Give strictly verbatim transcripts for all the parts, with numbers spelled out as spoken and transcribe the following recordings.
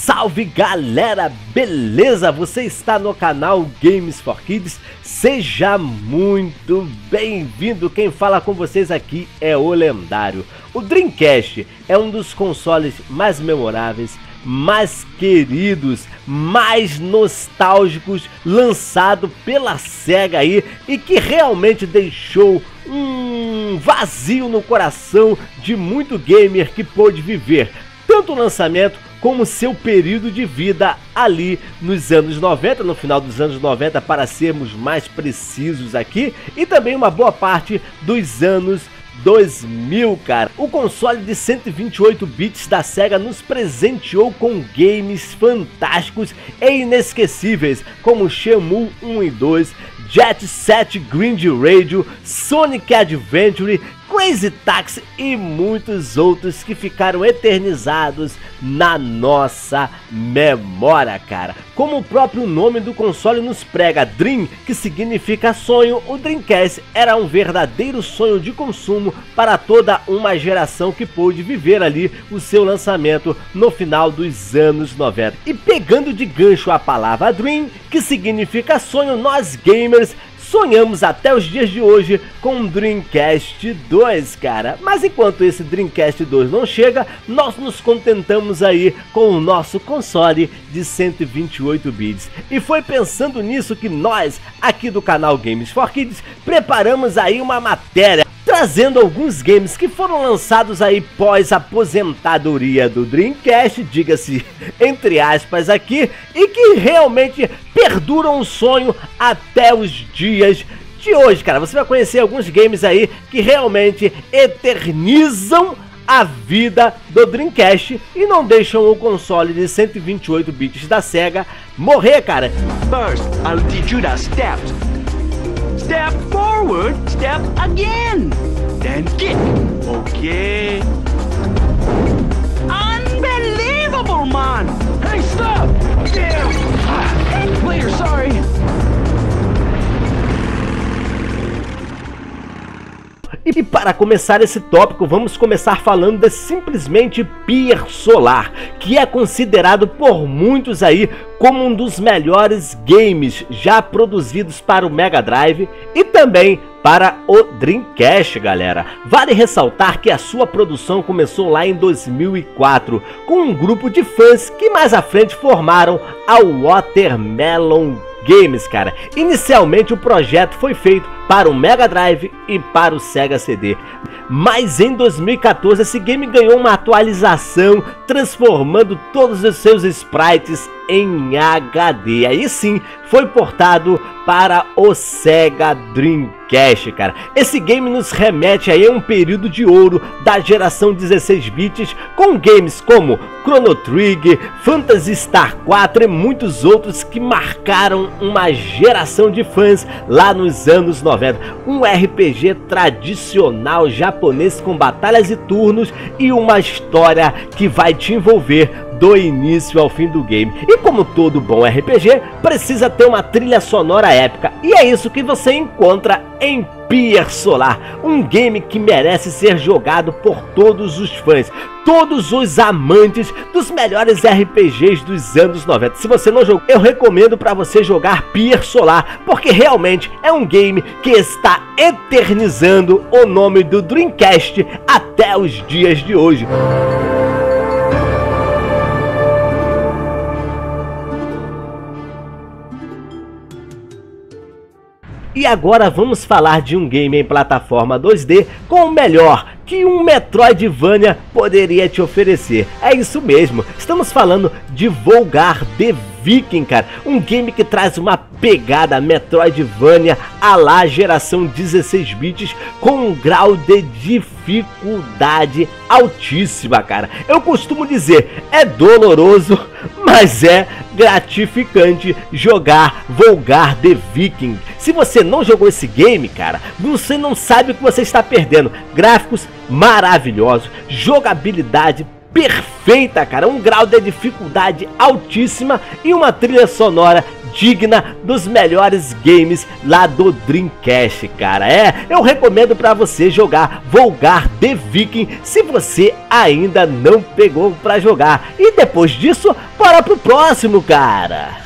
Salve galera, beleza? Você está no canal Games for Kids, seja muito bem-vindo. Quem fala com vocês aqui é o lendário. O Dreamcast é um dos consoles mais memoráveis, mais queridos, mais nostálgicos lançado pela Sega aí e que realmente deixou um vazio no coração de muito gamer que pôde viver tanto o lançamento como seu período de vida ali nos anos noventa, no final dos anos noventa para sermos mais precisos aqui, e também uma boa parte dos anos dois mil, cara. O console de cento e vinte e oito bits da Sega nos presenteou com games fantásticos e inesquecíveis, como Shenmue um e dois, Jet Set Grind Radio, Sonic Adventure, Crazy Taxi e muitos outros que ficaram eternizados na nossa memória, cara. Como o próprio nome do console nos prega, Dream, que significa sonho, o Dreamcast era um verdadeiro sonho de consumo para toda uma geração que pôde viver ali o seu lançamento no final dos anos noventa. E pegando de gancho a palavra Dream, que significa sonho, nós gamers sonhamos até os dias de hoje com o Dreamcast dois, cara. Mas enquanto esse Dreamcast dois não chega, nós nos contentamos aí com o nosso console de cento e vinte e oito bits. E foi pensando nisso que nós, aqui do canal Games for Kids, preparamos aí uma matéria trazendo alguns games que foram lançados aí pós aposentadoria do Dreamcast, diga-se entre aspas aqui, e que realmente perduram o sonho até os dias de hoje, cara. Você vai conhecer alguns games aí que realmente eternizam a vida do Dreamcast e não deixam o console de cento e vinte e oito bits da Sega morrer, cara. First, I'll teach you the steps. Step forward, step again, then kick. Okay. Unbelievable, man! Hey, stop! Damn! Player, sorry. E para começar esse tópico, vamos começar falando de simplesmente Pier Solar, que é considerado por muitos aí como um dos melhores games já produzidos para o Mega Drive e também para o Dreamcast, galera. Vale ressaltar que a sua produção começou lá em dois mil e quatro, com um grupo de fãs que mais à frente formaram a Watermelon Games, cara. Inicialmente o projeto foi feito para o Mega Drive e para o Sega C D, mas em dois mil e quatorze esse game ganhou uma atualização, transformando todos os seus sprites em H D. Aí sim foi portado para o Sega Dreamcast, cara. Esse game nos remete aí a um período de ouro da geração dezesseis bits, com games como Chrono Trigger, Phantasy Star quatro e muitos outros que marcaram uma geração de fãs lá nos anos noventa. Um R P G tradicional japonês com batalhas e turnos e uma história que vai te envolver do início ao fim do game. E como todo bom R P G, precisa ter uma trilha sonora épica, e é isso que você encontra em Pier Solar, um game que merece ser jogado por todos os fãs, todos os amantes dos melhores R P Gs dos anos noventa. Se você não jogou, eu recomendo para você jogar Pier Solar, porque realmente é um game que está eternizando o nome do Dreamcast até os dias de hoje. E agora vamos falar de um game em plataforma dois D com o melhor que um Metroidvania poderia te oferecer. É isso mesmo, estamos falando de Volgarr The Viking, cara. Um game que traz uma pegada Metroidvania à la geração dezesseis bits com um grau de dificuldade altíssima, cara. Eu costumo dizer, é doloroso, mas é gratificante jogar Volgarr The Viking. Se você não jogou esse game, cara, você não sabe o que você está perdendo. Gráficos maravilhosos, jogabilidade perfeita, cara, um grau de dificuldade altíssima e uma trilha sonora digna dos melhores games lá do Dreamcast, cara. É, eu recomendo pra você jogar Volgarr The Viking se você ainda não pegou pra jogar. E depois disso, bora pro próximo, cara.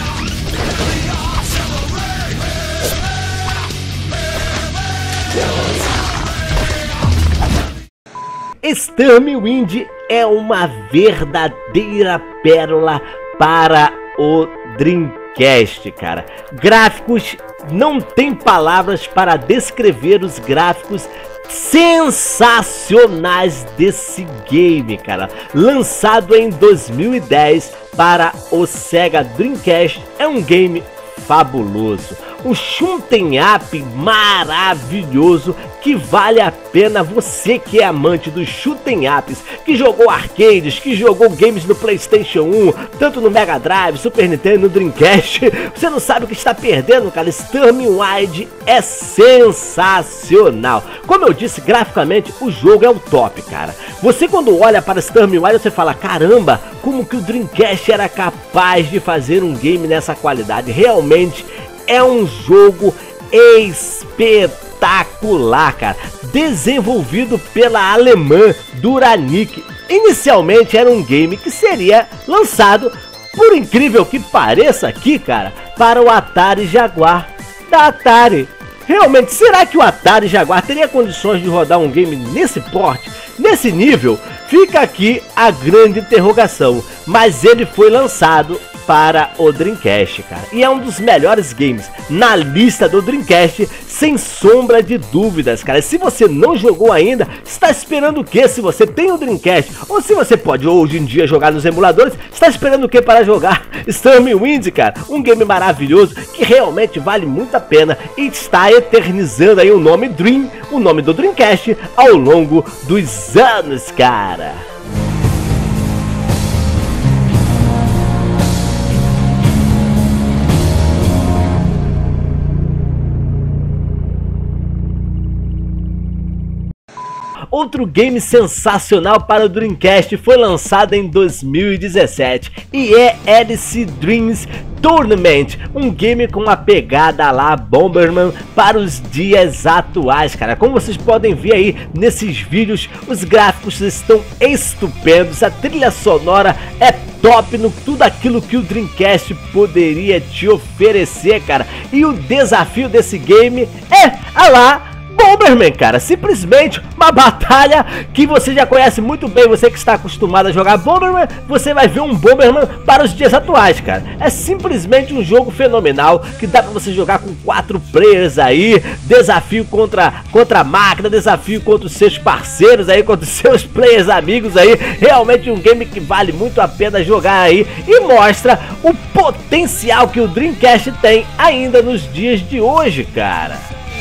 Stormwind é uma verdadeira pérola para o Dreamcast, cara. Gráficos, não tem palavras para descrever os gráficos sensacionais desse game, cara. Lançado em dois mil e dez para o Sega Dreamcast, é um game fabuloso, um shoot'em up maravilhoso que vale a pena. Você que é amante dos shoot'em ups, que jogou arcades, que jogou games no PlayStation um, tanto no Mega Drive, Super Nintendo, no Dreamcast, você não sabe o que está perdendo, cara. Stormwind é sensacional. Como eu disse, graficamente o jogo é o top, cara. Você quando olha para Stormwind, você fala, caramba, como que o Dreamcast era capaz de fazer um game nessa qualidade. Realmente é um jogo espetacular, cara. Desenvolvido pela alemã Duranic. Inicialmente era um game que seria lançado, por incrível que pareça aqui, cara, para o Atari Jaguar da Atari. Realmente, será que o Atari Jaguar teria condições de rodar um game nesse porte, nesse nível? Fica aqui a grande interrogação. Mas ele foi lançado para o Dreamcast, cara, e é um dos melhores games na lista do Dreamcast, sem sombra de dúvidas, cara. Se você não jogou ainda, está esperando o que? Se você tem o Dreamcast, ou se você pode hoje em dia jogar nos emuladores, está esperando o que para jogar Stormwind, cara? Um game maravilhoso que realmente vale muito a pena e está eternizando aí o nome Dream, o nome do Dreamcast ao longo dos anos, cara. Outro game sensacional para o Dreamcast foi lançado em dois mil e dezessete e é Alice Dreams Tournament, um game com uma pegada lá Bomberman para os dias atuais, cara. Como vocês podem ver aí nesses vídeos, os gráficos estão estupendos, a trilha sonora é top no tudo aquilo que o Dreamcast poderia te oferecer, cara. E o desafio desse game é, a lá, Bomberman, cara, simplesmente uma batalha que você já conhece muito bem. Você que está acostumado a jogar Bomberman, você vai ver um Bomberman para os dias atuais, cara. É simplesmente um jogo fenomenal que dá para você jogar com quatro players aí, desafio contra, contra a máquina, desafio contra os seus parceiros aí, contra os seus players amigos aí. Realmente um game que vale muito a pena jogar aí e mostra o potencial que o Dreamcast tem ainda nos dias de hoje, cara.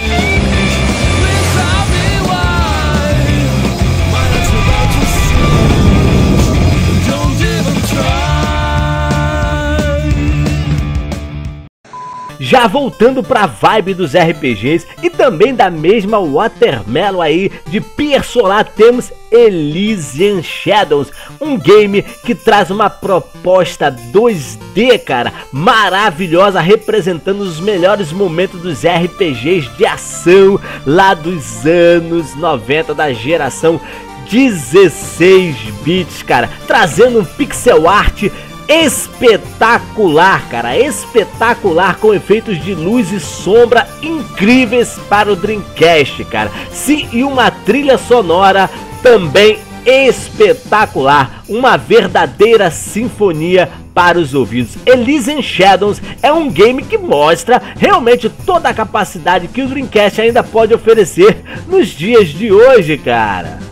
Já voltando pra vibe dos R P Gs e também da mesma Watermelon aí de Persona, temos Elysian Shadows, um game que traz uma proposta dois D, cara, maravilhosa, representando os melhores momentos dos R P Gs de ação lá dos anos noventa, da geração dezesseis bits, cara, trazendo um pixel art espetacular, cara, espetacular, com efeitos de luz e sombra incríveis para o Dreamcast, cara. Sim, e uma trilha sonora também espetacular, uma verdadeira sinfonia para os ouvidos. Elysian Shadows é um game que mostra realmente toda a capacidade que o Dreamcast ainda pode oferecer nos dias de hoje, cara.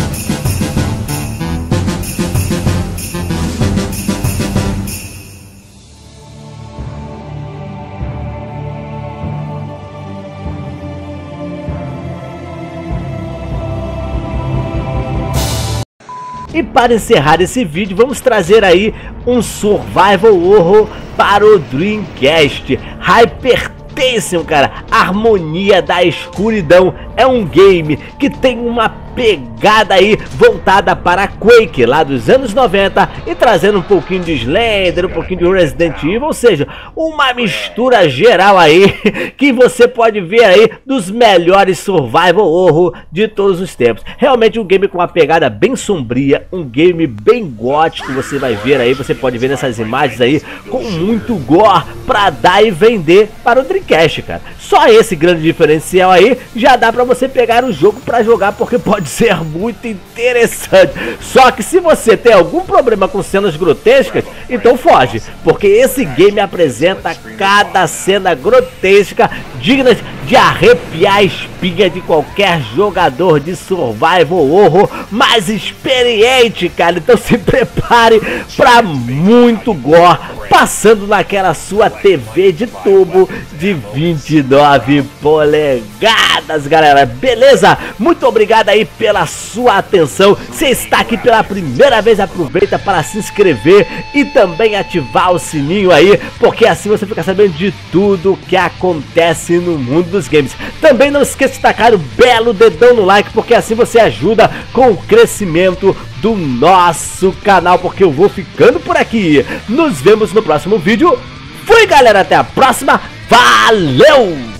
E para encerrar esse vídeo, vamos trazer aí um survival horror para o Dreamcast, Hypertension, cara, Harmonia da Escuridão. É um game que tem uma pegada aí voltada para Quake lá dos anos noventa e trazendo um pouquinho de Slender, um pouquinho de Resident Evil, ou seja, uma mistura geral aí que você pode ver aí dos melhores survival horror de todos os tempos. Realmente um game com uma pegada bem sombria, um game bem gótico, você vai ver aí, você pode ver nessas imagens aí, com muito gore pra dar e vender para o Dreamcast, cara. Só esse grande diferencial aí já dá pra você pegar o jogo pra jogar, porque pode ser muito interessante. Só que se você tem algum problema com cenas grotescas, então foge, porque esse game apresenta cada cena grotesca digna de arrepiar a espinha de qualquer jogador de survival horror mais experiente, cara. Então se prepare pra muito gore, passando naquela sua T V de tubo de vinte e nove polegadas, galera. Beleza? Muito obrigado aí pela sua atenção. Se está aqui pela primeira vez, aproveita para se inscrever e também ativar o sininho aí, porque assim você fica sabendo de tudo que acontece no mundo dos games. Também não esqueça de tacar o belo dedão no like, porque assim você ajuda com o crescimento do nosso canal, porque eu vou ficando por aqui. Nos vemos no próximo vídeo. Fui, galera, até a próxima. Valeu!